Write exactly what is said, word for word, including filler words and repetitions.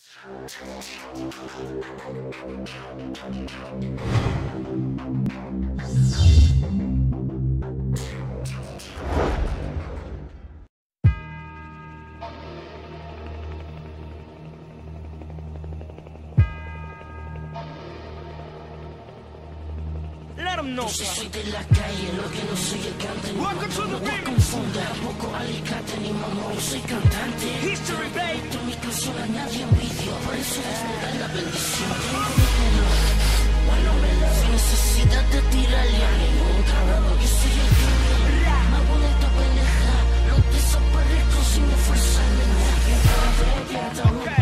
Let them know. Yo soy de la calle, lo que no soy el cante. Welcome to the No beat. confunda, tampoco Alicante ni mamá, yo soy cantante. History, baby. Esto mi canción a nadie envidio, por eso desnuda la bendición. Bueno, me da sin necesidad de tirarle a ningún trabajo, yo soy el que me hago esta pendeja, lo desaparezco sin esforzarme. Piensa, piensa,